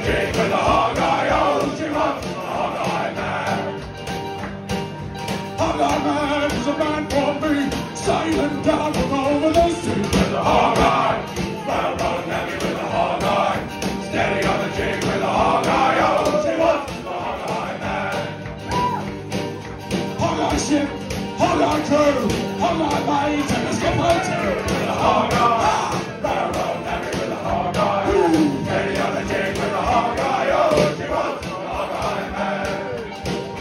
jig with a Hog-Eye. Oh, she was a Hog-Eye man. Hog-Eye man is a man for me, sailing down from over the sea with a Hog-Eye. Railroad heavy with a Hog-Eye, steady on the jig with a Hog-Eye. Oh, she was a Hog-Eye man. Hog-Eye ship, Hog-Eye crew, Hog-Eye mate, and a skipper too with a Hog-Eye. Railroad heavy with a Hog-Eye, steady on the jig with a Hog-Eye. Oh, she was a Hog-Eye man.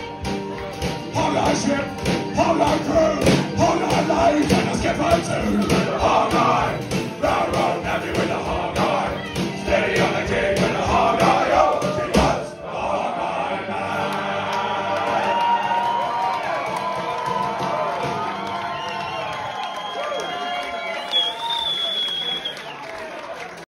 Hog-Eye ship, Hog-Eye crew, Hog-Eye mate, and a skipper too.